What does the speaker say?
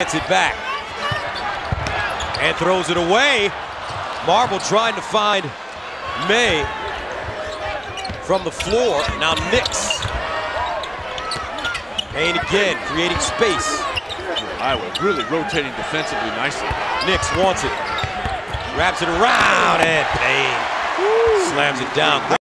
Gets it back and throws it away. Marble trying to find May from the floor. Now Nix. Payne again, creating space. Iowa really rotating defensively nicely. Nix wants it. Wraps it around and Payne slams it down.